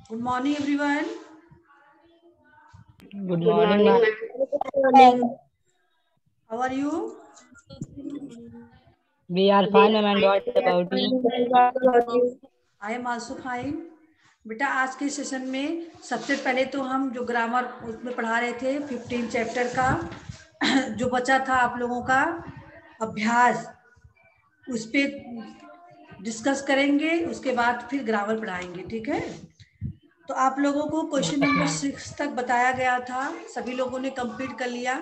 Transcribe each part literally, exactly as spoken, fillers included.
Good morning, everyone. Good morning, ma'am. Good morning. How are you? We are fine, ma'am. And what about you? What about you? I am also fine. बेटा आज के session में सबसे पहले तो हम जो ग्रामर उसमें पढ़ा रहे थे फिफ्टीन चैप्टर का जो बचा था आप लोगों का अभ्यास उस पे डिस्कस करेंगे, उसके बाद फिर ग्रामर पढ़ाएंगे, ठीक है। तो आप लोगों को क्वेश्चन नंबर सिक्स तक बताया गया था, सभी लोगों ने कंप्लीट कर लिया,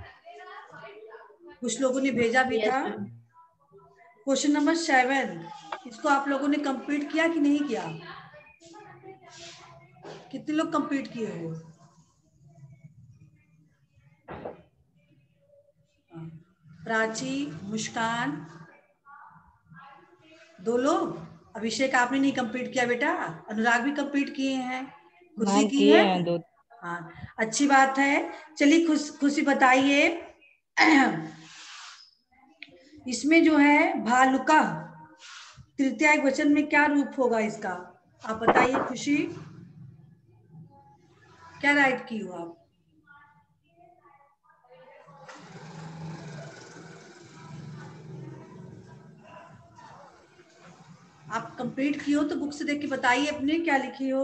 कुछ लोगों ने भेजा भी था। क्वेश्चन नंबर सेवन इसको आप लोगों ने कंप्लीट किया कि नहीं किया? कितने लोग कंप्लीट किए हो? प्राची, मुस्कान, दो लोग। अभिषेक आपने नहीं कंप्लीट किया बेटा, अनुराग भी कंप्लीट किए हैं, खुशी की किए है। हैं दो। हाँ, अच्छी बात है। चलिए खुश खुशी बताइए इसमें जो है भालुका तृतीय वचन में क्या रूप होगा इसका, आप बताइए। खुशी क्या राइट की हो आप? आप कंप्लीट की हो तो बुक से देख के बताइए अपने क्या लिखी हो।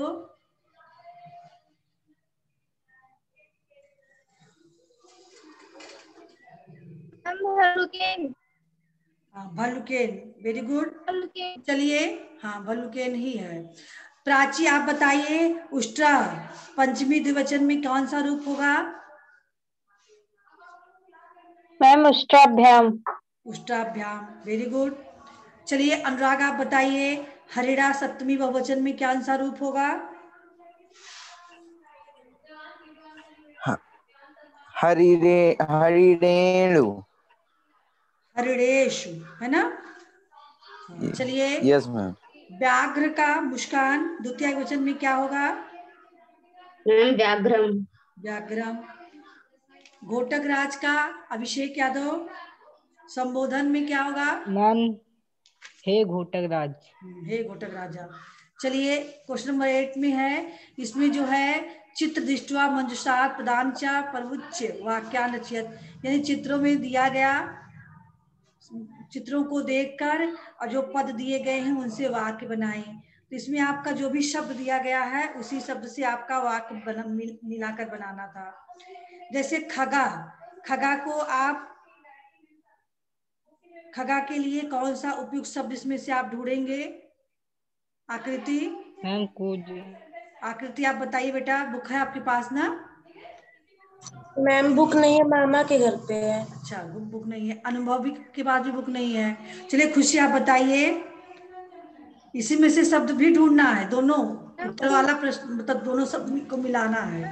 भालुकेन। हाँ, भालुकेन, वेरी गुड। चलिए, हाँ भालुकेन ही है। प्राची आप बताइए उष्ट्रा पंचमी द्विवचन में कौन सा रूप होगा? मैम उष्ट्राभ्याम। उष्ट्राभ्याम, वेरी गुड। चलिए अनुराग आप बताइए हरिणा सप्तमी बहुवचन में क्या सा रूप होगा? हरिरे हरिणेणु। हरिणेशु है ना। चलिए यस मैम। व्याघ्र का मुस्कान द्वितीय वचन में क्या होगा? मैम व्याघ्रम। व्याघ्रम। घोटक राज का अभिषेक यादव संबोधन में क्या होगा? मैम हे घोटक राज। हे घोटक राजा। चलिए क्वेश्चन नंबर एट में है, इसमें जो है चित्र दृष्टवा मंजुषात प्रदानचा प्रवुच्च वाक्यानच्यत, यानी चित्रों में दिया गया चित्रों को देखकर और जो पद दिए गए हैं उनसे वाक्य बनाएं। तो इसमें आपका जो भी शब्द दिया गया है उसी शब्द से आपका वाक्य बना मिल, मिलाकर बनाना था। जैसे खगा, खगा को आप खगा के लिए कौन सा उपयुक्त शब्द इसमें से आप ढूंढेंगे? आकृति, मैम कुछ आकृति आप बताइए बेटा, बुक है आपके पास ना? मैम बुक नहीं है, मामा के घर पे है। अच्छा, बुक बुक नहीं है, अनुभव भी के बाद भी बुक नहीं है। चलिए खुशी आप बताइए, इसी में से शब्द भी ढूंढना है, दोनों उत्तर वाला प्रश्न मतलब दोनों शब्द को मिलाना है।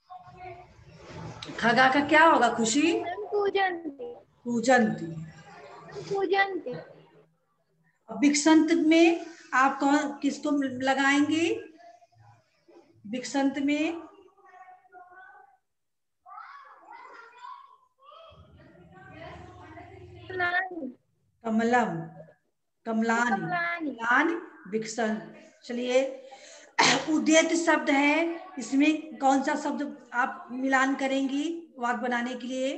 खगा का क्या होगा खुशी? पूजंती। पूजंती। पूजंती। विक्षंत में आप कौन किसको लगाएंगे? विक्षंत में कमलम, कमलानी, कमलान, विक्षंत। चलिए उद्यत शब्द है, इसमें कौन सा शब्द आप मिलान करेंगी वाक्य बनाने के लिए?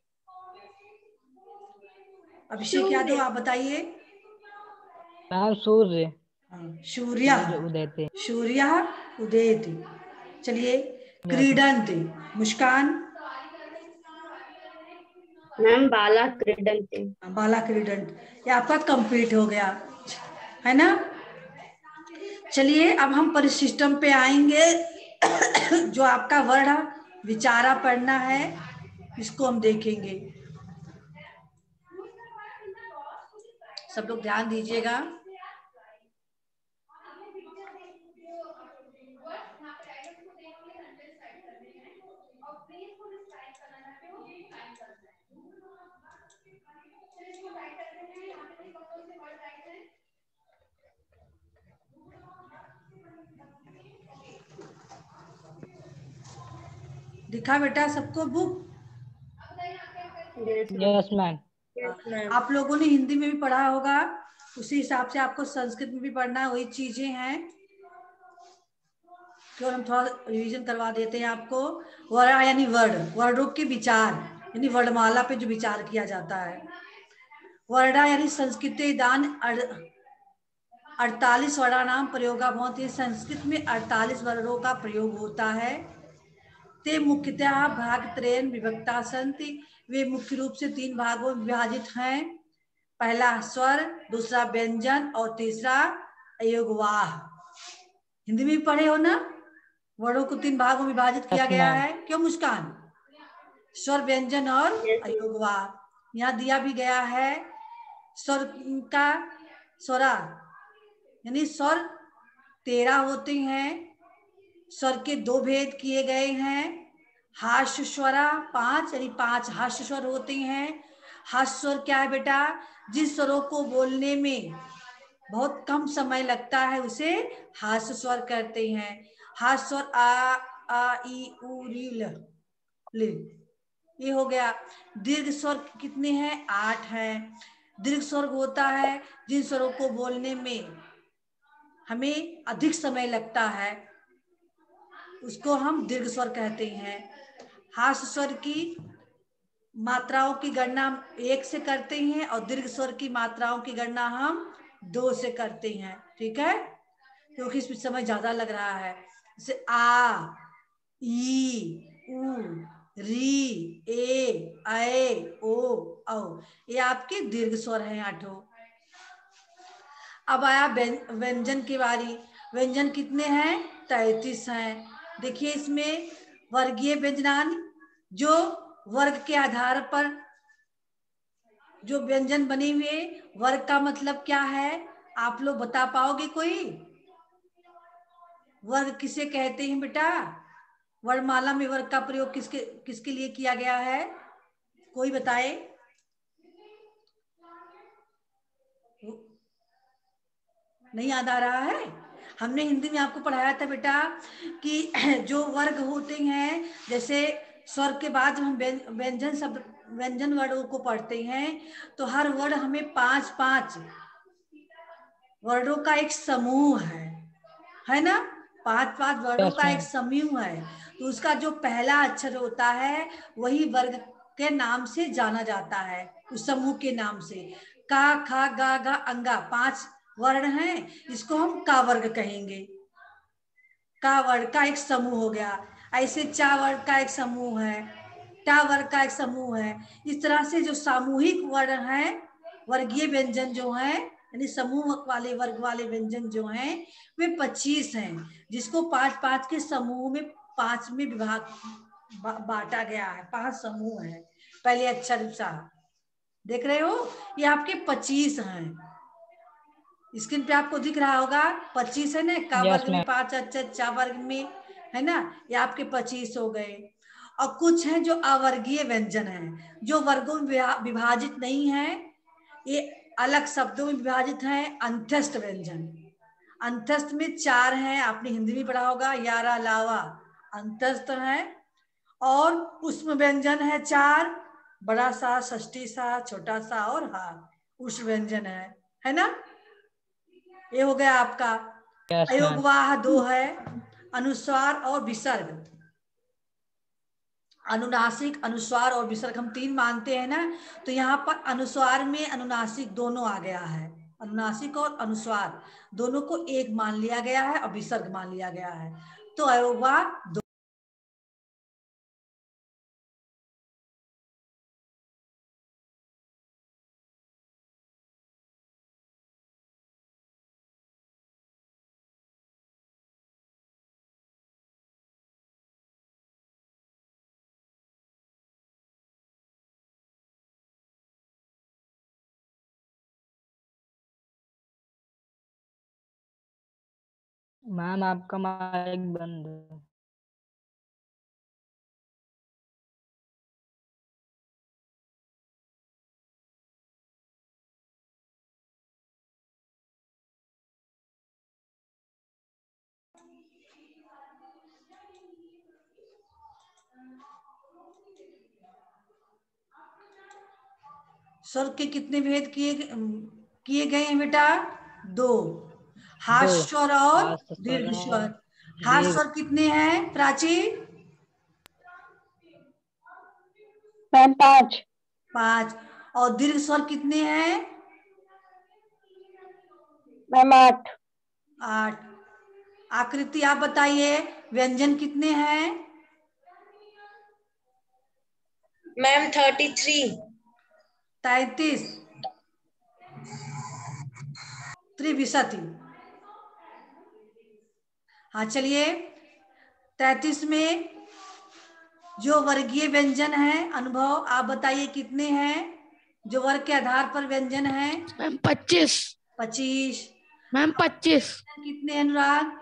अभिषेक यादव आप बताइए। मैम सूर्य। सूर्य, उदय। सूर्य उदेत। चलिए क्रीडंत, मुस्कान। मैम बाला क्रीडंती। बाला क्रीडंत, ये आपका कंप्लीट हो गया है ना। चलिए अब हम परिशिष्टम पे आएंगे जो आपका वर्ड विचारा पढ़ना है इसको हम देखेंगे, सब लोग ध्यान दीजिएगा। दिखा बेटा सबको बुक? Yes ma'am. आप लोगों ने हिंदी में भी पढ़ा होगा, उसी हिसाब से आपको संस्कृत में भी पढ़ना है, वही चीजें हैं। क्यों हम थोड़ा रिवीजन करवा देते हैं आपको। वर्णा यानी वर्ण, वर्णों के विचार यानी वर्णमाला पे जो विचार किया जाता है। वर्णा यानी संस्कृत दान अड़तालीस वर्णानाम प्रयोगा भवन्ति, संस्कृत में अड़तालीस वर्णों का प्रयोग होता है। ते मुख्यतः भाग त्रयेन विभक्ता सन्ति, वे मुख्य रूप से तीन भागों में विभाजित हैं। पहला स्वर, दूसरा व्यंजन और तीसरा अयोगवाह। हिंदी में पढ़े हो ना, वर्णों को तीन भागों में विभाजित किया गया है। क्यों मुस्कान? स्वर, व्यंजन और अयोगवाह। यहाँ दिया भी गया है स्वर का स्वरा यानी स्वर तेरह होते हैं। स्वर के दो भेद किए गए हैं। हास्य स्वरा पांच यानी पांच हास्य स्वर होते हैं। हास्य स्वर क्या है बेटा? जिस स्वरों को बोलने में बहुत कम समय लगता है उसे हास्य स्वर कहते हैं। हास्य स्वर आ, आ, ई, उ, री, ल, ल, ये हो गया। दीर्घ स्वर कितने हैं? आठ हैं। दीर्घ स्वर होता है जिन स्वरों को बोलने में हमें अधिक समय लगता है उसको हम दीर्घ स्वर कहते हैं। हास्य स्वर की मात्राओं की गणना हम एक से करते हैं और दीर्घ स्वर की मात्राओं की गणना हम दो से करते हैं। ठीक है, क्योंकि इसमें समय ज्यादा लग रहा है। जैसे आ, ई, उ, री, ए, ऐ, ओ, औ, ये आपके दीर्घ स्वर हैं आठों। अब आया व्यंजन की बारी। व्यंजन कितने हैं? तैतीस हैं। देखिए इसमें वर्गीय व्यंजनान, जो वर्ग के आधार पर जो व्यंजन बने हुए, वर्ग का मतलब क्या है आप लोग बता पाओगे? कोई वर्ग किसे कहते हैं बेटा? वर्णमाला में वर्ग का प्रयोग किसके किसके लिए किया गया है? कोई बताए? नहीं याद आ रहा है? हमने हिंदी में आपको पढ़ाया था बेटा कि जो वर्ग होते हैं, जैसे स्वर के बाद जब हम व्यंजन शब्द व्यंजन वर्णों को पढ़ते हैं तो हर वर्ण हमें पांच पांच वर्णों का एक समूह है, है ना? पांच पांच वर्णों का एक समूह है। तो उसका जो पहला अक्षर होता है वही वर्ग के नाम से जाना जाता है, उस समूह के नाम से। का, खा, गा, गा, अंगा, पांच वर्ण हैं, इसको हम का वर्ग कहेंगे। का वर्ग का एक समूह हो गया। ऐसे चा वर्ग का एक समूह है, टा वर्ग का एक समूह है। इस तरह से जो सामूहिक वर्ण है, वर्गीय व्यंजन जो है यानी समूह वाले वर्ग वाले व्यंजन जो हैं वे पच्चीस हैं, जिसको पांच पांच के समूह में पांच में विभाग बांटा गया है। पांच समूह है। पहले अक्षर सा देख रहे हो, ये आपके पच्चीस हैं। स्क्रीन पे आपको दिख रहा होगा पच्चीस है ना। का वर्ग में पांच अक्षर, चा वर्ग में है ना, ये आपके पच्चीस हो गए। और कुछ हैं जो अवर्गीय व्यंजन हैं, जो वर्गों में विभाजित नहीं है, ये अलग शब्दों में विभाजित हैं। अंत्यस्थ व्यंजन, अंत्यस्थ में चार हैं, आपने हिंदी में पढ़ा होगा, यारा लावा अंत्यस्थ है। और उष्म व्यंजन है चार, बड़ा सा, षष्ठी सा, छोटा सा और हा, उष्म व्यंजन है, है ना? ये हो गया आपका। अयोगवाह दो है, अनुस्वार और विसर्ग। अनुनासिक, अनुस्वार और विसर्ग हम तीन मानते हैं ना, तो यहाँ पर अनुस्वार में अनुनासिक दोनों आ गया है। अनुनासिक और अनुस्वार दोनों को एक मान लिया गया है और विसर्ग मान लिया गया है। तो अयोगवाह दो। मैम आपका माइक बंद है। स्वर के कितने भेद किए किए गए हैं बेटा? दो, हास्य स्वर और दीर्घ स्वर। खास स्वर कितने हैं प्राची? मैम पाँच। पांच। और दीर्घ स्वर कितने हैं? मैम आठ। आठ। आकृति आप बताइए, व्यंजन कितने हैं? Ma'am thirty three. तैतीस। त्रिविशति। हाँ चलिए, तैतीस में जो वर्गीय व्यंजन है, अनुभव आप बताइए कितने हैं जो वर्ग के आधार पर व्यंजन है? मैम पच्चीस। पच्चीस। मैम पच्चीस। कितने अनुराग?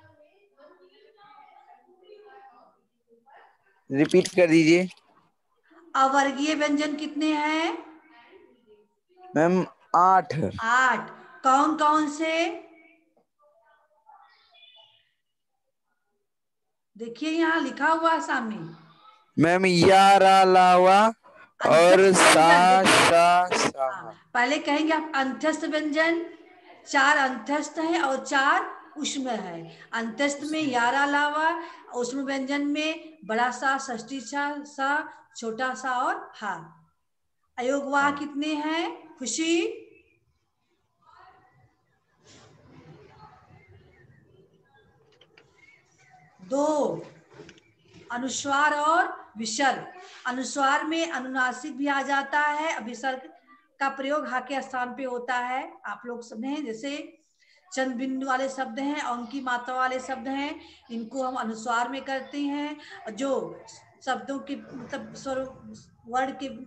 रिपीट कर दीजिए। अवर्गीय व्यंजन कितने हैं? मैम आठ। आठ। कौन कौन से? देखिए यहाँ लिखा हुआ है सामने। मैम या रा लावा और सा सा सा। पहले कहेंगे आप अंत्यस्थ व्यंजन, चार अंत्यस्थ है और चार उष्म है। अंत्यस्थ में यारा लावा, उष्म व्यंजन में बड़ा सा, षष्ठी सा, सा छोटा सा और हा। अयोगवाह कितने हैं खुशी? दो। अनुस्वार और विसर्ग। अनुस्वार में अनुनासिक भी आ जाता है, विसर्ग का प्रयोग हा के स्थान पे होता है। आप लोग समझे, जैसे चंद बिंदु वाले शब्द हैं, अंक की मात्रा वाले शब्द हैं, इनको हम अनुस्वार में करते हैं। जो शब्दों के मतलब स्वर वर्ण के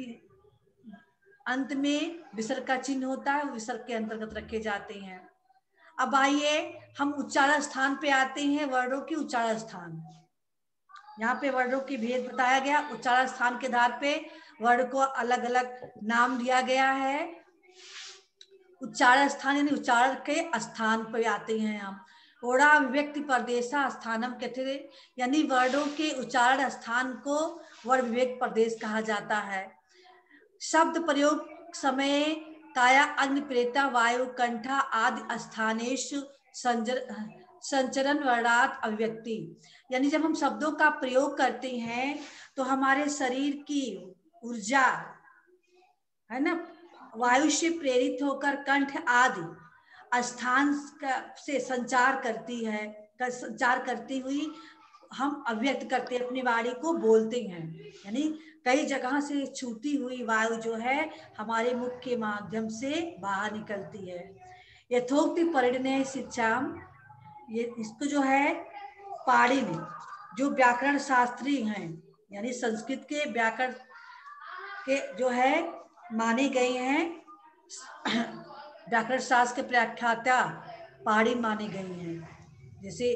अंत में विसर्ग का चिन्ह होता है, वो विसर्ग के अंतर्गत रखे जाते हैं। अब आइए हम उच्चारण स्थान पे आते हैं, वर्णों की उच्चारण स्थान। यहाँ पे वर्णों की भेद बताया गया। उच्चारण स्थान के आधार पे वर्ण को अलग अलग नाम दिया गया है। उच्चारण स्थान यानी उच्चारण के स्थान पे आते हैं हम। ओड़ा विभक्ति प्रदेशा स्थानम कहते, यानी वर्णों के उच्चारण स्थान को वर्ण विभक्त प्रदेश कहा जाता है। शब्द प्रयोग समय काया अग्नि प्रेता वायु कंठा आदि स्थानेषु संचरण वर्णात् अभिव्यक्ति, यानी जब हम शब्दों का प्रयोग करते हैं तो हमारे शरीर की ऊर्जा है ना, वायु से प्रेरित होकर कंठ आदि स्थान से संचार करती है, कर संचार करती हुई हम अभिव्यक्त करते अपनी वाणी को बोलते हैं। यानी कई जगह से छूटी हुई वायु जो है हमारे मुख के माध्यम से बाहर निकलती है। यथोक्ति परिणय शिक्षा, ये इसको जो है पाणिनि जो व्याकरण शास्त्री हैं, यानी संस्कृत के व्याकरण के जो है माने गए हैं, व्याकरण शास्त्र के व्याख्याता पाणिनि माने गए हैं। जैसे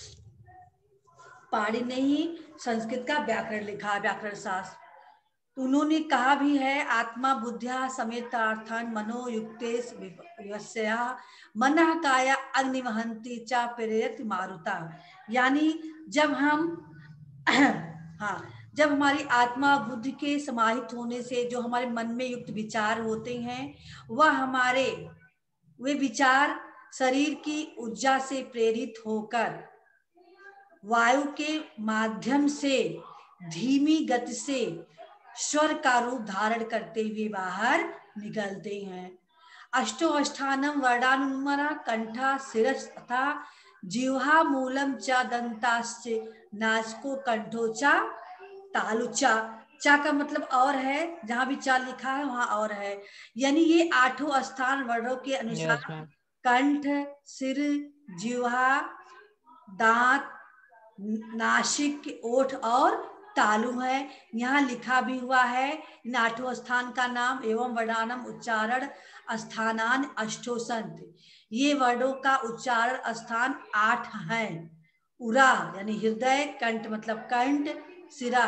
पाणिनि ने ही संस्कृत का व्याकरण लिखा, व्याकरण शास्त्र। तो उन्होंने कहा भी है, आत्मा बुद्धिया समेतार्थन मनोयुक्तेश विवस्या मनः काया अग्निवहंती चा प्रेरयति मारुता, यानी जब हम हाँ जब हमारी आत्मा बुद्धि के समाहित होने से जो हमारे मन में युक्त विचार होते हैं, वह हमारे वे विचार शरीर की ऊर्जा से प्रेरित होकर वायु के माध्यम से धीमी गति से स्वर का रूप धारण करते हुए बाहर निकलते हैं। अष्टो अष्टानम वर्णानुमरा कंठा शिरस तथा जिह्वा मूलम च दंताश्च नासको कंठो च तालुचा। चा का मतलब और है, जहां भी चा लिखा है वहां और है, यानी ये आठों स्थान वर्णों के अनुसार yes, कंठ, सिर, जिह्वा, दांत, नासिक, ओठ और तालु है। यहाँ लिखा भी हुआ है इन आठों स्थान का नाम एवं वर्णानम उच्चारण स्थानान अष्टो संत, ये वर्णों का उच्चारण स्थान आठ हैं। उरा यानी हृदय, कंठ मतलब कंठ, सिरा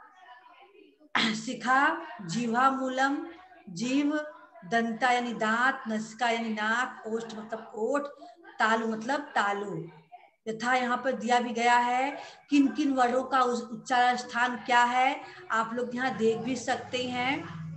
शिखा, जीवा मूलम जीव, दंता यानी दांत, नसिका यानी नाक, ओष्ठ मतलब ओठ, तालु मतलब तालु। यथा यहाँ पर दिया भी गया है किन किन वर्णों का उच्चारण स्थान क्या है, आप लोग यहाँ देख भी सकते हैं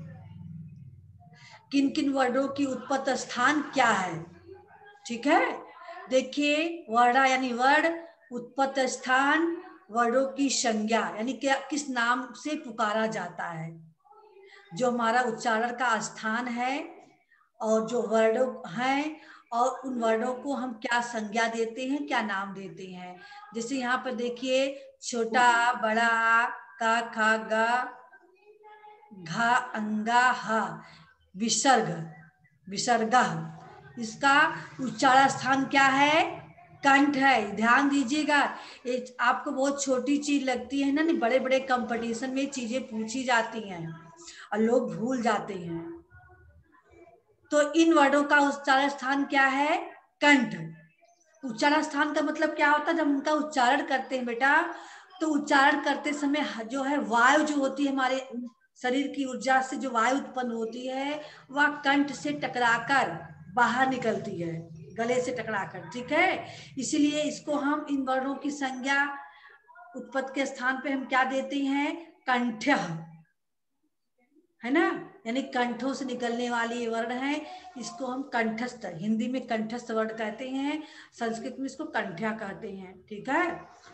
किन किन वर्णों की उत्पत्ति स्थान क्या है। ठीक है, देखिए वर्णा यानी वर्ण, उत्पत्ति स्थान, वर्णों की संज्ञा, यानी क्या किस नाम से पुकारा जाता है, जो हमारा उच्चारण का स्थान है और जो वर्ण हैं, और उन वर्णों को हम क्या संज्ञा देते हैं, क्या नाम देते हैं। जैसे यहाँ पर देखिए, छोटा आ, बड़ा आ, का, खा, गा, घा, अंगा, हा, विसर्ग, विसर्गा, इसका उच्चारण स्थान क्या है, कंठ है। ध्यान दीजिएगा, ये आपको बहुत छोटी चीज लगती है ना, नहीं बड़े बड़े कंपटीशन में चीजें पूछी जाती हैं और लोग भूल जाते हैं। तो इन वर्णों का उच्चारण स्थान क्या है, कंठ। उच्चारण स्थान का मतलब क्या होता है, जब उनका उच्चारण करते हैं बेटा, तो उच्चारण करते समय जो है वायु जो होती है हमारे शरीर की ऊर्जा से, जो वायु उत्पन्न होती है वह कंठ से टकराकर बाहर निकलती है, गले से टकराकर, ठीक है। इसीलिए इसको हम इन वर्णों की संज्ञा उत्पत्ति के स्थान पे हम क्या देते हैं, कंठ्य, है ना, यानी कंठों से निकलने वाली वर्ण है, इसको हम कंठस्थ, हिंदी में कंठस्थ वर्ण कहते हैं, संस्कृत में इसको कंठ्या कहते हैं, ठीक है।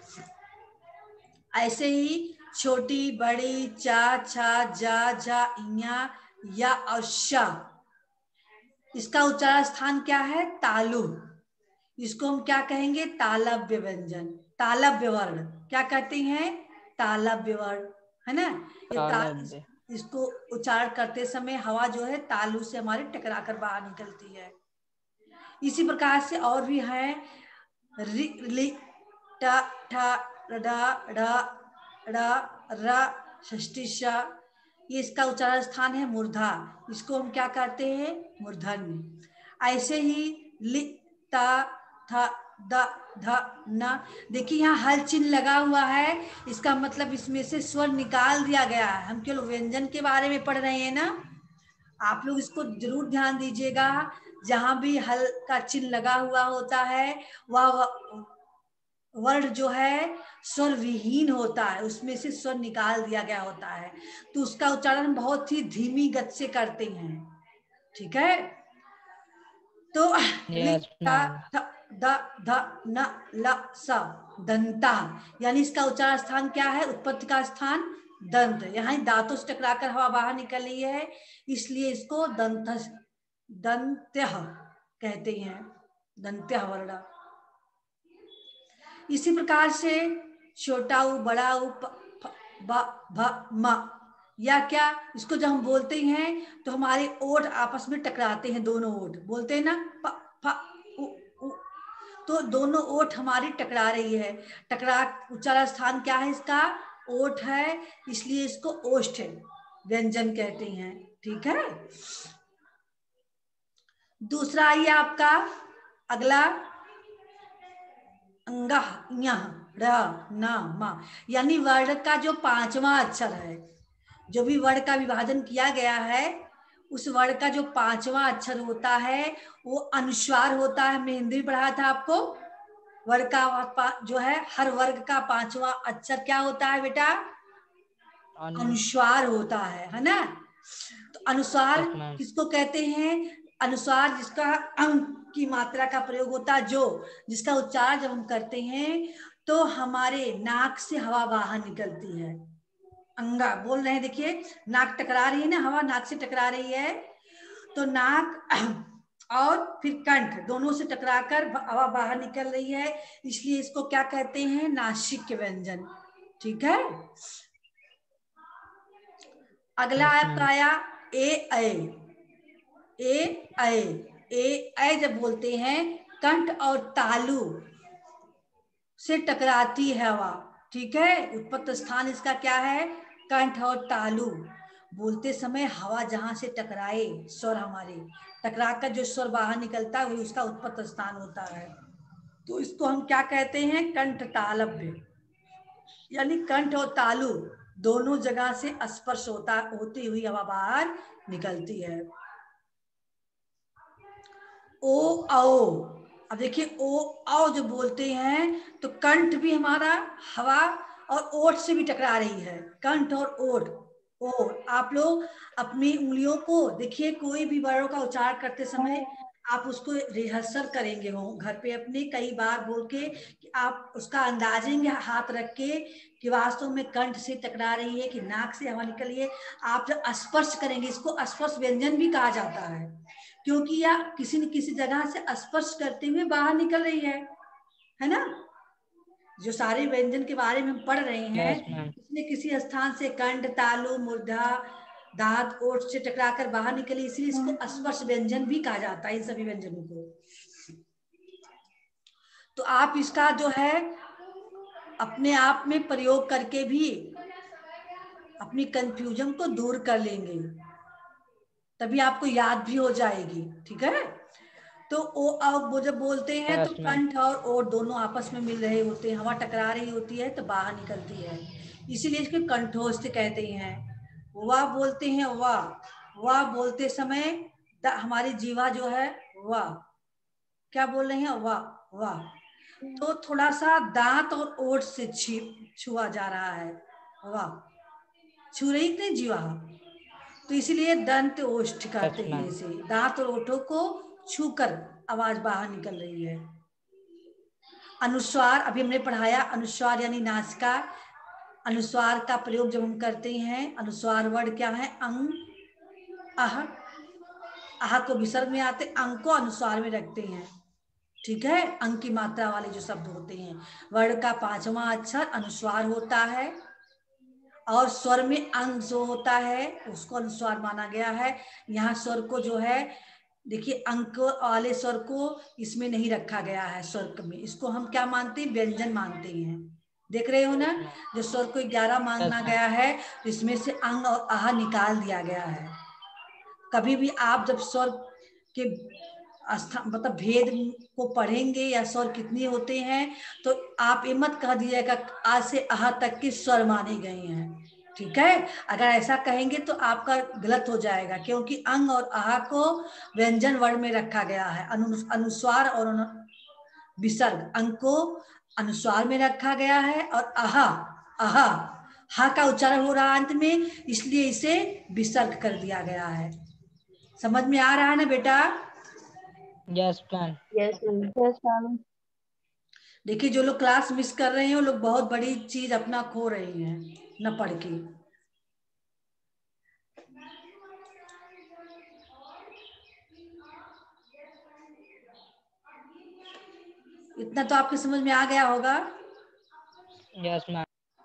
ऐसे ही छोटी, बड़ी, चा, छा, जा, जा, इया, या और शा, इसका उच्चारण स्थान क्या है, तालु। इसको हम क्या कहेंगे, तालव्य व्यंजन, तालव्य वर्ण, क्या कहते हैं, तालव्य वर्ण, है ना। ये ताल, इसको उच्चारण करते समय हवा जो है तालु से हमारे टकराकर बाहर निकलती है। इसी प्रकार से और भी है, रि, लि, टा, ठा, डा, डा, डा, रा, षष्ठी शा, ये इसका उच्चारण स्थान है मूर्धा, इसको हम क्या कहते हैं, मूर्धन्य। ऐसे ही लि, ता, था, द, ध, न, देखिए यहाँ हल चिन्ह लगा हुआ है, इसका मतलब इसमें से स्वर निकाल दिया गया है। हम केवल व्यंजन के बारे में पढ़ रहे हैं ना, आप लोग इसको जरूर ध्यान दीजिएगा। जहां भी हल का चिन्ह लगा हुआ होता है वह वर्ण जो है स्वर विहीन होता है, उसमें से स्वर निकाल दिया गया होता है, तो उसका उच्चारण बहुत ही धीमी गति से करते हैं, ठीक है। तो yes, द, ध, न, ल, स, दंता, यानी इसका उच्चारण स्थान क्या है, उत्पत्ति का स्थान दंत, यहाँ दांतों से टकराकर हवा बाहर निकल रही है, इसलिए इसको दंत दंत्य कहते हैं, दंत्य वर्ण। इसी प्रकार से छोटा उ, बड़ा उ, प, फ, ब, भ, म, या क्या, इसको जब हम बोलते हैं तो हमारे ओठ आपस में टकराते हैं, दोनों ओठ बोलते हैं ना, प, फ, उ, उ, तो दोनों ओठ हमारी टकरा रही है, टकरा, उच्चारण स्थान क्या है इसका, ओठ है, इसलिए इसको ओष्ठ व्यंजन कहते हैं, ठीक है। दूसरा आइए आपका अगला, अंगा, र, न, म, यानी वर्ण का जो पांचवा अक्षर है, जो भी वर्ण का विभाजन किया गया है उस वर्ण का जो पांचवा अक्षर होता है वो अनुस्वार होता है। मैं हिंदी में पढ़ा था आपको, वर्ण का जो है हर वर्ग का पांचवा अक्षर क्या होता है बेटा, अनुस्वार होता है, है ना। तो अनुस्वार किसको कहते हैं, अनुस्वार जिसका अंग की मात्रा का प्रयोग होता है, जो जिसका उच्चारण जब हम करते हैं तो हमारे नाक से हवा बाहर निकलती है। अंगा बोल रहे हैं, देखिए नाक टकरा रही है ना, हवा नाक से टकरा रही है, तो नाक और फिर कंठ दोनों से टकराकर हवा बाहर निकल रही है, इसलिए इसको क्या कहते हैं, नासिक व्यंजन, ठीक है। अगला आपका आया ए ऐ, ए ऐ, ए ऐ जब बोलते हैं कंठ और तालु से टकराती है हवा, ठीक है। उत्पत्ति स्थान इसका क्या है, कंठ और तालु। बोलते समय हवा जहां से टकराए स्वर हमारे टकराकर जो स्वर बाहर निकलता है वही उसका उत्पत्ति स्थान होता है, तो इसको हम क्या कहते हैं, कंठ तालव्य, यानी कंठ और तालु दोनों जगह से स्पर्श होता होती हुई हवा बाहर निकलती है। ओ आओ, अब देखिए ओ आओ जो बोलते हैं तो कंठ भी हमारा हवा और ओठ से भी टकरा रही है, कंठ और ओठ। ओ आप लोग अपनी उंगलियों को देखिए, कोई भी वर्णों का उच्चारण करते समय आप उसको रिहर्सल करेंगे हो घर पे अपने कई बार बोल के कि आप उसका अंदाजेंगे हाथ रख के कि वास्तव में कंठ से टकरा रही है कि नाक से हवा निकल रही है। आप जब स्पर्श करेंगे, इसको स्पर्श व्यंजन भी कहा जाता है, क्योंकि या किसी न किसी जगह से स्पर्श करते हुए बाहर निकल रही है, है ना। जो सारे व्यंजन के बारे में हम पढ़ रहे हैं, यस मैम। किसी न किसी स्थान से कंठ, तालु, मूर्धा, दांत, ओठ से टकराकर बाहर निकली, इसलिए इसको स्पर्श व्यंजन भी कहा जाता है इन सभी व्यंजनों को। तो आप इसका जो है अपने आप में प्रयोग करके भी अपनी कंफ्यूजन को दूर कर लेंगे, तभी आपको याद भी हो जाएगी, ठीक है। तो ओ अब वो जब बोलते हैं तो यस मैम। कंठ और ओठ दोनों आपस में मिल रहे होते हैं, हवा टकरा रही होती है तो बाहर निकलती है, इसीलिए इसको कंठोस्थ कहते हैं। वाह बोलते हैं, वाह वाह बोलते समय हमारी जीवा जो है वाह क्या बोल रहे हैं, वाह वाह, तो थोड़ा सा दांत और ओठ से छी छुआ जा रहा है, वाह छू रही नहीं जीवा, तो इसीलिए दंत ओष्ठ कहते हैं इसे, दांत और ओठों को छूकर आवाज बाहर निकल रही है। अनुस्वार अभी हमने पढ़ाया, अनुस्वार यानी नासिका। अनुस्वार का प्रयोग जब हम करते हैं, अनुस्वार वर्ड क्या है, अंग, आह, आह को विसर्ग में आते, अंग को अनुस्वार में रखते हैं, ठीक है। अंग की मात्रा वाले जो शब्द होते हैं, वर्ण का पांचवा अक्षर अनुस्वार होता है, और स्वर में अंग जो होता है उसको अनुस्वार माना गया है। यहाँ स्वर को जो है देखिए, अंक वाले स्वर को इसमें नहीं रखा गया है, स्वर में इसको हम क्या मानते हैं, व्यंजन मानते हैं, देख रहे हो ना। जो स्वर को ग्यारह माना गया है तो इसमें से अंग और आह निकाल दिया गया है। कभी भी आप जब स्वर के स्थान मतलब भेद को पढ़ेंगे या स्वर कितने होते हैं, तो आप ये मत कह दीजिएगा आ से आह तक के स्वर माने गए हैं, ठीक है। अगर ऐसा कहेंगे तो आपका गलत हो जाएगा, क्योंकि अंग और आह को व्यंजन वर्ण में रखा गया है। अनु, अनुस्वार और विसर्ग, अंग को अनुस्वार में रखा गया है, और आह आह हा का उच्चारण हो रहा है अंत में, इसलिए इसे विसर्ग कर दिया गया है। समझ में आ रहा है ना बेटा? Yes ma'am. Yes ma'am. देखिए, जो लोग क्लास मिस कर रहे हैं वो लोग बहुत बड़ी चीज अपना खो रहे हैं न पढ़ के। इतना तो आपके समझ में आ गया होगा। Yes ma'am.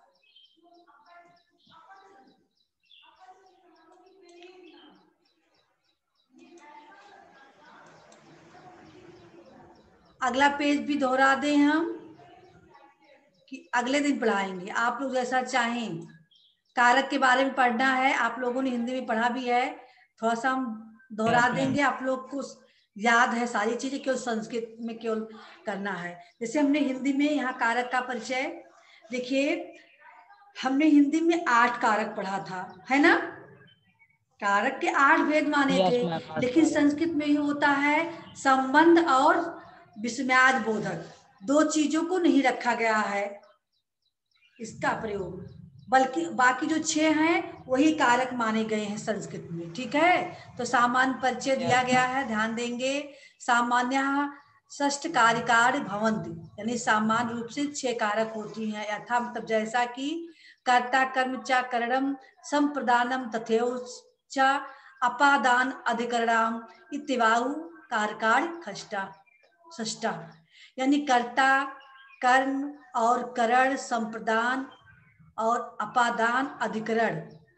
अगला पेज भी दोहरा दें हम कि अगले दिन पढ़ाएंगे, आप लोग जैसा चाहें। कारक के बारे में पढ़ना है, आप लोगों ने हिंदी में पढ़ा भी है, थोड़ा सा हम दोहरा Yes, ma'am. देंगे, आप लोग को याद है सारी चीजें, केवल संस्कृत में केवल करना है। जैसे हमने हिंदी में यहाँ कारक का परिचय देखिए, हमने हिंदी में आठ कारक पढ़ा था, है ना। कारक के आठ भेद माने Yes, थे, ma'am. लेकिन संस्कृत में ही होता है संबंध और विस्मयाद बोधक, दो चीजों को नहीं रखा गया है इसका प्रयोग, बल्कि बाकी जो छह हैं वही कारक माने गए हैं संस्कृत में, ठीक है। तो सामान्य परिचय दिया गया है, ध्यान देंगे। सामान्य षष्ठ कार्यकार भवन्ति, यानी सामान्य रूप से छह कारक होती हैं, यथा मतलब जैसा कि कर्ता कर्म च करणम संप्रदानम तथैव च अपादान अधिकरणम इत्याहु कारकार खष्टा षष्ठा, यानी कर्ता कर्म और करण संप्रदान और अपादान अधिकरण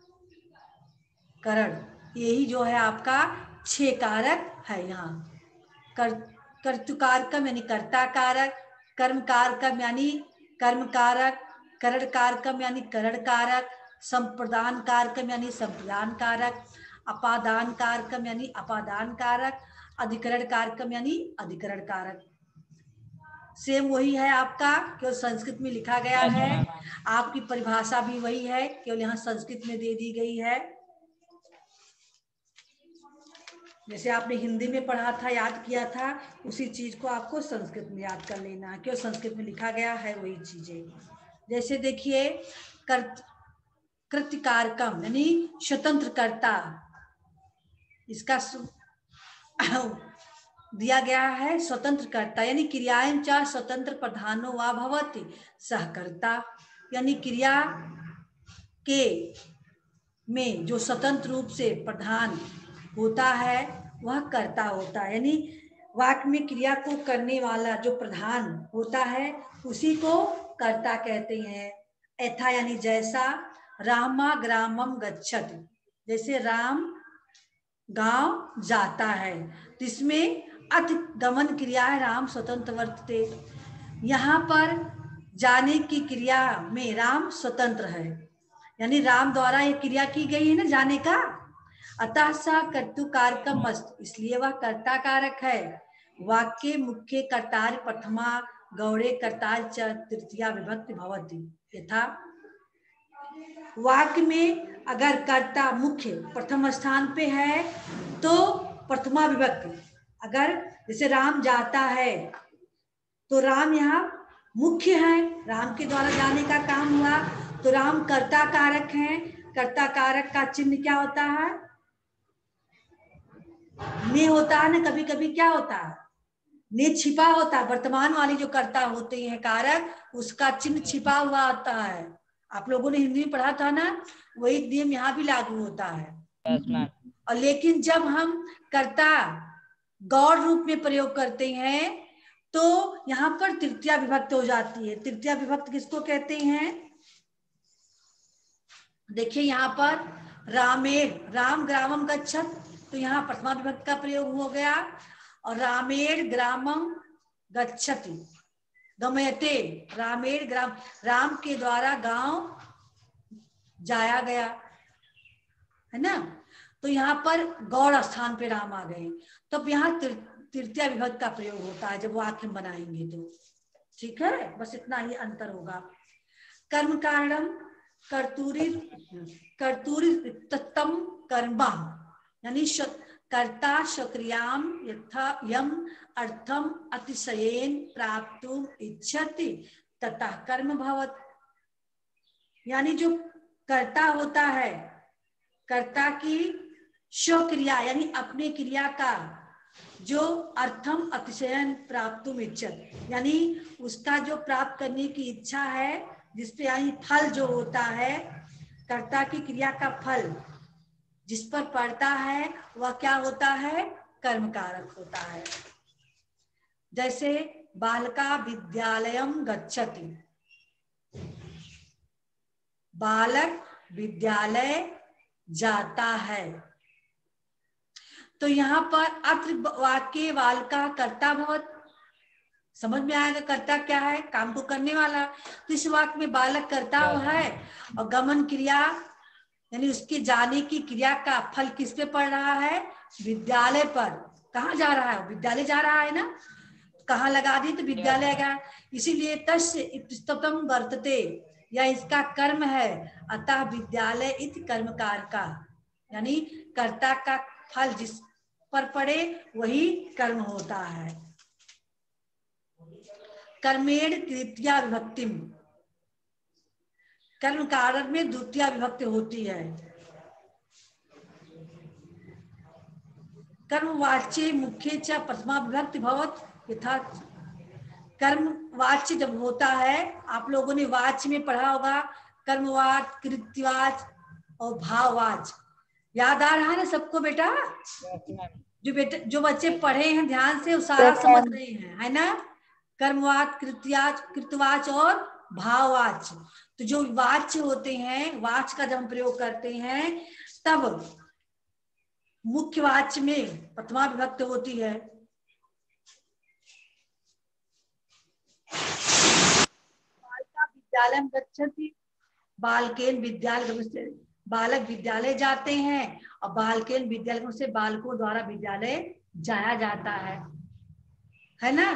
करण, यही जो है आपका छह कारक है। यहाँ कर कर्तुकारकम यानी कर्ता कारक, कर्म कारकम यानी कर्म कारक, करण कारकम यानी करण कारक, संप्रदान कारकम यानी संप्रदान कारक, अपादान कारकम यानी अपादान कारक, अधिकरण कारकम यानी अधिकरण कारक। सेम वही है आपका, केवल संस्कृत में लिखा गया Yes, है। ma'am. आपकी परिभाषा भी वही है, केवल यहाँ संस्कृत में दे दी गई है। जैसे आपने हिंदी में पढ़ा था, याद किया था, उसी चीज को आपको संस्कृत में याद कर लेना है, क्यों संस्कृत में लिखा गया है वही चीजें। जैसे देखिए, कर्त कृत्यकारकम यानी स्वतंत्र कर्ता, इसका दिया गया है स्वतंत्र कर्ता, यानी क्रियाएं च स्वतंत्र प्रधानो वा भवति सहकर्ता, यानी क्रिया के में जो स्वतंत्र रूप से प्रधान होता है वह कर्ता होता है, यानी वाक्य में क्रिया को करने वाला जो प्रधान होता है उसी को कर्ता कहते हैं। यथा यानी जैसा, रामा ग्रामम गच्छति, जैसे राम गांव जाता है, तो इसमें अथ गमन क्रिया है, राम स्वतंत्र वर्तते। यहाँ पर जाने की क्रिया में राम स्वतंत्र है, यानी राम द्वारा ये क्रिया की गई है ना जाने का, अतः सा कर्तुकारकम अस्त, इसलिए वह कर्ता कारक है। वाक्य मुख्य कर्तार प्रथमा गौड़े कर्तार च तृतीया विभक्ति भवति, यथा वाक्य में अगर कर्ता मुख्य प्रथम स्थान पे है तो प्रथमा विभक्ति, अगर जैसे राम जाता है तो राम यहाँ मुख्य है, राम के द्वारा जाने का काम हुआ, तो राम कर्ता कारक है। कर्ता कारक का चिन्ह क्या होता है? ने होता है ना, कभी कभी क्या होता है ने छिपा होता है, वर्तमान वाली जो कर्ता होते हैं कारक उसका चिन्ह छिपा हुआ आता है। आप लोगों ने हिंदी में पढ़ा था ना, वही नियम यहाँ भी लागू होता है। Yes, ma'am. और लेकिन जब हम कर्ता गौड़ रूप में प्रयोग करते हैं तो यहाँ पर तृतीया विभक्त हो जाती है। तृतीया विभक्त किसको कहते हैं? देखिए यहाँ पर रामेण, राम ग्रामम गच्छत, तो यहाँ प्रथमा विभक्त का प्रयोग हो गया, और रामेण ग्रामम गच्छति गमयते, रामेण ग्राम, राम के द्वारा गांव जाया गया है ना, तो यहाँ पर गौड़ स्थान पे राम आ गए, तब तो यहाँ तृतीया विभक्त का प्रयोग होता है जब वाक्य बनाएंगे तो। ठीक है, बस इतना ही अंतर होगा। कर्म कारणम कर्तूरी कर्तूरी तत्तम कर्मा, यानी कर्ता सक्रियाम यथा यम अर्थम अतिशयेन प्राप्तुम इच्छति तथा कर्म भवत, यानी जो कर्ता होता है, कर्ता की स्वक्रिया यानी अपने क्रिया का जो अर्थम अतिशयन प्राप्तुम इच्छत, यानी उसका जो प्राप्त करने की इच्छा है, जिसपे यानी फल जो होता है, कर्ता की क्रिया का फल जिस पर पड़ता है वह क्या होता है? कर्म कारक होता है। जैसे बालका विद्यालयम गच्छति, बालक विद्यालय जाता है, तो यहाँ पर अत्र वाक्य बालका कर्ता भवत, समझ में आएगा कर्ता क्या है? काम को करने वाला। तो इस वाक्य में बालक कर्ता है और गमन क्रिया यानी उसके जाने की क्रिया का फल किस पे पड़ रहा है? विद्यालय पर। कहाँ जा रहा है? विद्यालय जा रहा है ना, कहाँ लगा दी? तो विद्यालय गया, इसीलिए तस्य इत्स्ततम वर्तते, या इसका कर्म है, अतः विद्यालय इति कर्मकार का, यानी कर्ता का फल जिस पर पड़े वही कर्म होता है। कर्मेण तृतीया विभक्तिम, कर्म कारक में द्वितीय विभक्ति होती है। कर्म वाच्य मुख्य च प्रथमा विभक्ति भवत, यथा कर्म वाच्य जब होता है, आप लोगों ने वाच्य में पढ़ा होगा कर्मवाच, कृत्यवाच और भाववाच, याद आ रहा है ना सबको बेटा? जो बेटे जो बच्चे पढ़े हैं ध्यान से वो सारा समझ रहे हैं, है ना? कर्मवाच, कृत्याच, कृतवाच और भाववाच। तो जो वाच्य होते हैं, वाच का जब हम प्रयोग करते हैं तब मुख्य वाच्य में प्रथमा विभक्ति होती है। बालका विद्यालय में गच्छति, बालकेन विद्यालय, बालक विद्यालय जाते हैं, और बालकेन विद्यालय से बालकों द्वारा विद्यालय जाया जाता है, है ना?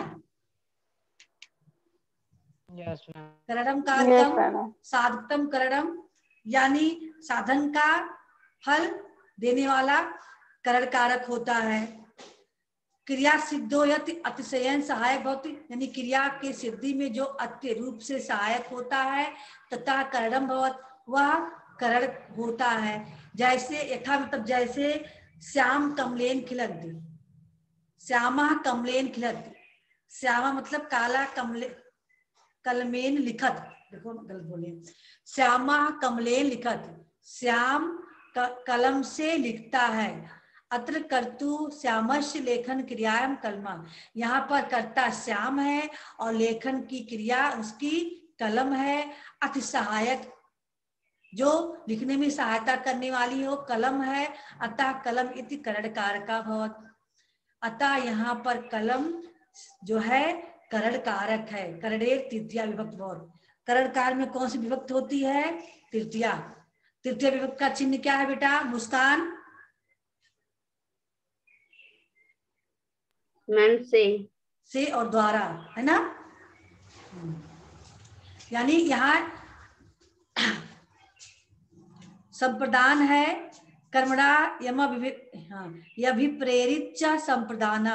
Yes, ma'am. करणम कारकम साधकतम करणम, यानी साधन का फल देने वाला करण कारक होता है। क्रिया सिद्धो यति अतिशयन सहायक भवति, यानी क्रिया के सिद्धि में जो अत्य रूप से सहायक होता है, तथा करणम भवत, वह करण होता है। जैसे यथा मतलब जैसे श्याम कमलेन खिलक दी, श्यामा कमलेन खिलत, श्यामा मतलब काला, कमले कलमेन लिखत, देखो गलत बोले, श्यामा कमलेन लिखत, श्याम कलम से लिखता है। अत्र कर्तु श्यामस्य लेखन क्रियायाम कलमा, यहाँ पर कर्ता श्याम है और लेखन की क्रिया उसकी कलम है। अति सहायक, जो लिखने में सहायता करने वाली हो, कलम है। अतः कलम इति करणकारका भवत, अतः यहाँ पर कलम जो है करण कारक है। करणे तृतीया विभक्त बहुत, करण कार में कौन सी विभक्त होती है? तृतीया। तृतीय विभक्त का चिन्ह क्या है बेटा? मुस्कान मैम से से और द्वारा, है ना। यानी यहाँ संप्रदान है कर्मणा यम हाँ यभिप्रेरित च संप्रदाना,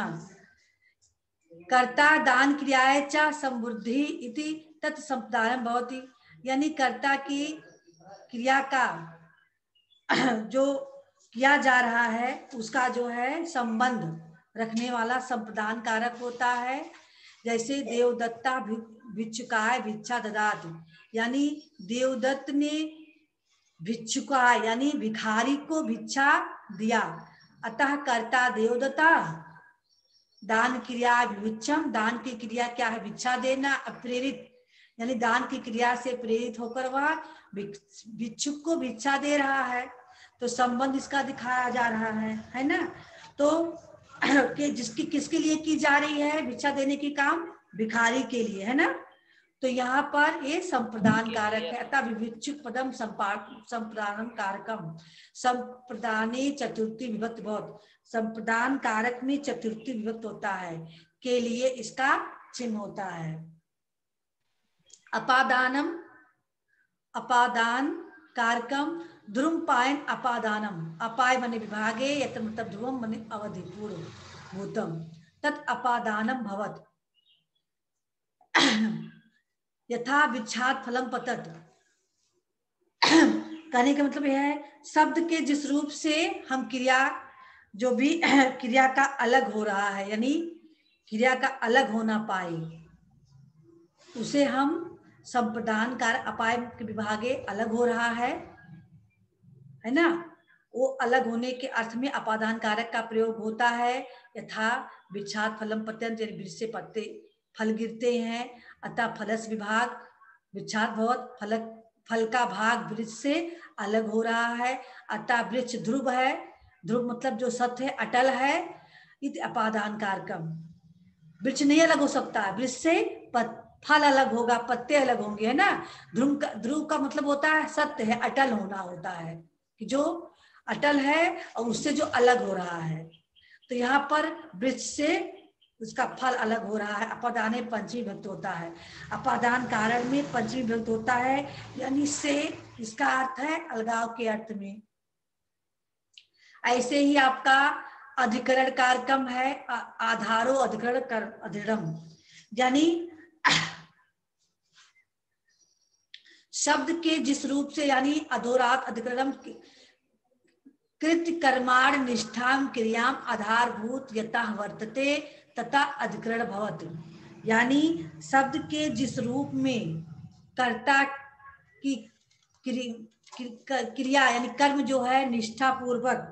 कर्ता दान क्रियाए च समृद्धि इति तत् संप्रदान भवति। यानी कर्ता की क्रिया का जो किया जा रहा है उसका जो है संबंध रखने वाला संप्रदान कारक होता है। जैसे देवदत्ता भिक्षुकाय भिक्षा ददात, यानी देवदत्त ने भिक्षुका यानी भिखारी को भिक्षा दिया। अतः कर्ता देवदत्ता, दान क्रिया विभिक्षम, दान की क्रिया क्या है? भिक्षा देना। अप्रेरित यानी दान की क्रिया से प्रेरित होकर वह भिक्षुक को भिक्षा दे रहा है, तो संबंध इसका दिखाया जा रहा है, है ना। तो कि जिसकी किसके लिए की जा रही है भिक्षा देने की काम? भिखारी के लिए, है ना। तो यहाँ पर ये संप्रदान कारक है। अतः विभिक्षुक पदम संप्रदान कारकम, संप्रदाने चतुर्थी विभक्त बहुत, संप्रदान कारक में चतुर्थी विभक्त होता है, के लिए इसका चिन्ह होता है। अपादानम, अपादान कारकम ध्रुव पायन अपादानम, अपाय मने विभागे यत्र मतलब ध्रुवम मने अवधि पूर्व भूतम तत् अपादानम भवत। यथा विच्छाद फलम पतत, कहने का मतलब यह है शब्द के जिस रूप से हम क्रिया जो भी क्रिया का अलग हो रहा है, यानी क्रिया का अलग होना पाए, उसे हम संप्रदान कार अपाय के विभागे अलग हो रहा है, है ना। वो अलग होने के अर्थ में अपादान कारक का प्रयोग होता है। यथा विच्छाद फलम पत्यंत, वृक्ष से पत्ते फल गिरते हैं, अतः फलस विभाग विच्छाद भवत, फल फल का भाग वृक्ष से अलग हो रहा है। अतः वृक्ष ध्रुव है, ध्रुव मतलब जो सत्य है, अटल है। इत अपादान कारकम, वृक्ष नहीं अलग हो सकता, वृक्ष से पत, फल अलग होगा, पत्ते अलग होंगे, है ना। ध्रुव का ध्रुव का मतलब होता है सत्य है, अटल होना होता है, कि जो अटल है और उससे जो अलग हो रहा है। तो यहाँ पर वृक्ष से उसका फल अलग हो रहा है। अपादान पंचमी विभक्त होता है, अपादान कारण में पंचमी विभक्त होता है, यानी से इसका अर्थ है अलगाव के अर्थ में। ऐसे ही आपका अधिकरण कारकम है आधारो अधिकरण कर अधिकरणम, यानी शब्द के जिस रूप से, यानी अधोरात अधिकरणम कृत कर्माण निष्ठाम क्रियाम आधारभूत यतः वर्तते तथा अधिकरण भवत। यानी शब्द के जिस रूप में कर्ता की क्रिया यानी कर्म जो है निष्ठा पूर्वक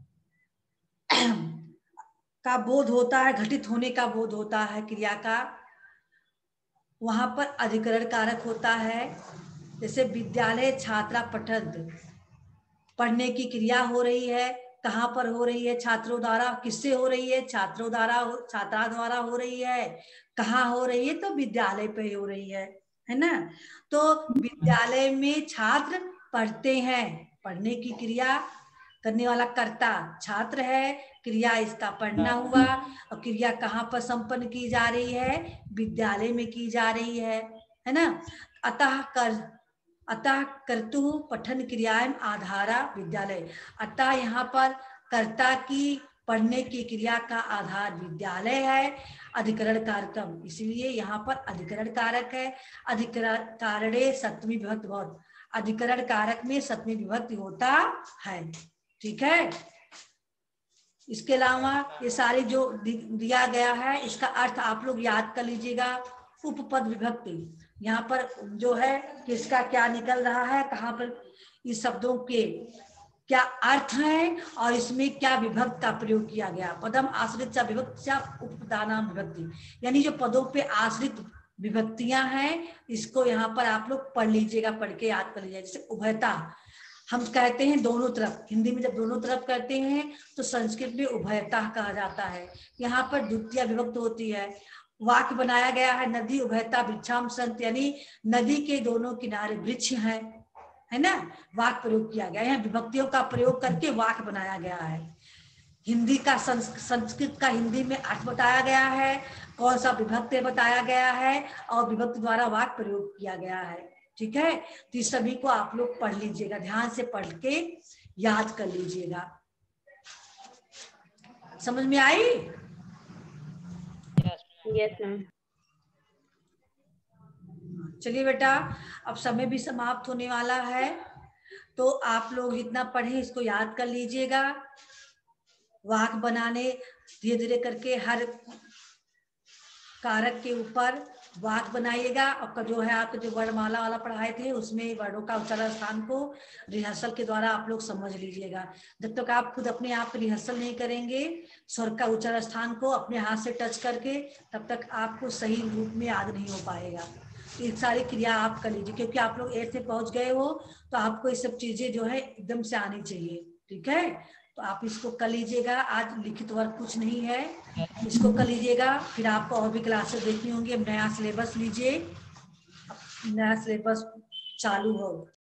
का बोध होता है, घटित होने का बोध होता है क्रिया का, वहां पर अधिकरण कारक होता है। जैसे विद्यालय छात्रा पठंत, पढ़ने की क्रिया हो रही है, कहाँ पर हो रही है? छात्रों द्वारा। किससे हो रही है? छात्रों द्वारा, छात्रा द्वारा हो रही है। कहाँ हो रही है? तो विद्यालय पे हो रही है, है ना। तो विद्यालय में छात्र पढ़ते हैं, पढ़ने की क्रिया करने वाला कर्ता छात्र है, क्रिया इसका पढ़ना हुआ, और क्रिया कहाँ पर संपन्न की जा रही है? विद्यालय में की जा रही है, है ना। अतः कर अतः कर्तु पठन क्रियाएं आधारा विद्यालय, अतः यहाँ पर कर्ता की पढ़ने की क्रिया का आधार विद्यालय है। अधिकरण कारकम, इसलिए यहाँ पर अधिकरण कारक है। अधिकरण कारणे सप्तमी विभक्ति बहुत, अधिकरण कारक में सप्तमी विभक्ति होता है, ठीक है। इसके अलावा ये सारी जो दिया गया है इसका अर्थ आप लोग याद कर लीजिएगा। उपपद विभक्ति, यहाँ पर जो है किसका क्या निकल रहा है, कहाँ पर इस शब्दों के क्या अर्थ है और इसमें क्या विभक्त का प्रयोग किया गया। पदम आश्रित विभक्ति उपपदानाम विभक्ति, यानी जो पदों पे आश्रित विभक्तियां हैं इसको यहाँ पर आप लोग पढ़ लीजिएगा, पढ़ के याद कर लीजिएगा। जैसे उभयता हम कहते हैं दोनों तरफ, हिंदी में जब दोनों तरफ कहते हैं तो संस्कृत में उभयता कहा जाता है। यहाँ पर द्वितीय विभक्त होती है। वाक्य बनाया गया है नदी उभयता वृक्षाम संत, यानी नदी के दोनों किनारे वृक्ष हैं, है ना। वाक्य प्रयोग किया गया है, विभक्तियों का प्रयोग करके वाक्य बनाया गया है। हिंदी का संस्कृत का हिंदी में अर्थ बताया गया है, कौन सा विभक्ति बताया गया है और विभक्ति द्वारा वाक्य प्रयोग किया गया है। ठीक है, तो इस सभी को आप लोग पढ़ लीजिएगा, ध्यान से पढ़ के याद कर लीजिएगा। समझ में आई? Yes ma'am. चलिए बेटा, अब समय भी समाप्त होने वाला है, तो आप लोग जितना पढ़े इसको याद कर लीजिएगा। वाक्य बनाने धीरे धीरे करके हर कारक के ऊपर वाक्य बनाइएगा। आपका जो है आपके जो वर्णमाला वाला पढ़ाए थे उसमें वर्णों का उच्चारण स्थान को रिहर्सल के द्वारा आप लोग समझ लीजिएगा। जब तक आप खुद अपने आप रिहर्सल नहीं करेंगे स्वर का उच्चारण स्थान को अपने हाथ से टच करके, तब तक आपको सही रूप में याद नहीं हो पाएगा। ये सारी क्रिया आप कर लीजिए, क्योंकि आप लोग एट में पहुंच गए हो तो आपको ये सब चीजें जो है एकदम से आनी चाहिए। ठीक है, तो आप इसको कर लीजिएगा। आज लिखित वर्क कुछ नहीं है, इसको कर लीजिएगा। फिर आपको और भी क्लासेस देखनी होंगी। नया सिलेबस लीजिए, नया सिलेबस चालू हो।